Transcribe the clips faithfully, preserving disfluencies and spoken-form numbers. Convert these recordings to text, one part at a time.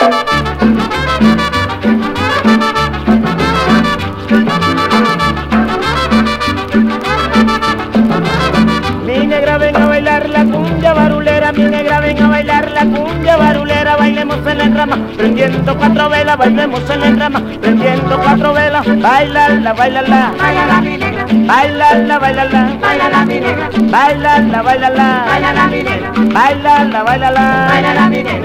Mi negra ven a bailar la cumbia barulera, mi negra ven a bailar la cumbia barulera, bailemos en la enrama, prendiendo cuatro velas, bailemos en la enrama, prendiendo cuatro velas, bailala, bailala, bailala mi negra, bailala, bailala, bailala mi negra, bailala, bailala, bailala mi negra, bailala, bailala, bailala mi negra.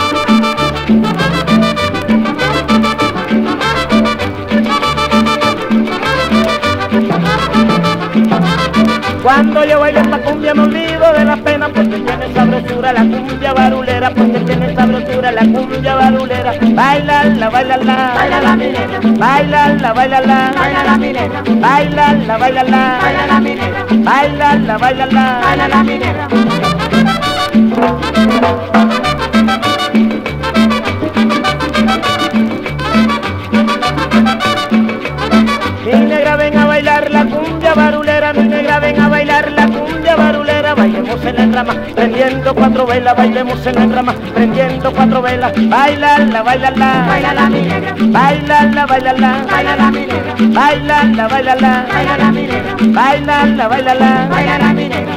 Cuando yo bailo esta cumbia me olvido de la pena, porque tiene sabrosura la cumbia barulera, porque tiene sabrosura la cumbia barulera. Bailala, bailala, Bailala mi negra, bailala, bailala, bailala mi negra, bailala, bailala, bailala mi negra, bailala, bailala. bailala mi negra. Mi negra ven a bailar la cumbia barulera, mi negra ven a bailar la cumbia barulera, bailemos en la rama, prendiendo cuatro velas, bailemos en la rama, prendiendo cuatro velas, bailala, bailala, Bailala mi negra, bailala, bailala, bailala mi negra, bailala, bailala, bailala mi negra, bailala, bailala. bailala mi negra.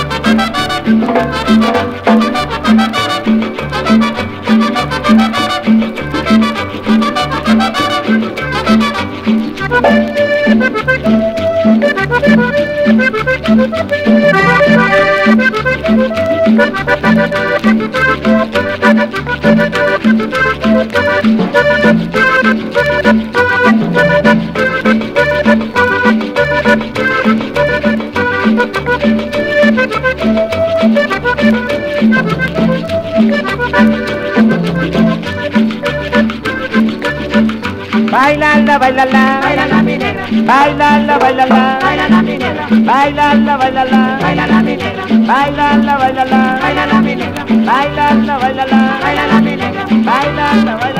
Bailala, bailala, Bailala mi negra, bailala, bailala, bailala mi negra, bailala, bailala, bailala mi negra, bailala, bailala, bailala mi negra, bailala, bailala, bailala mi negra. bailala, bailala.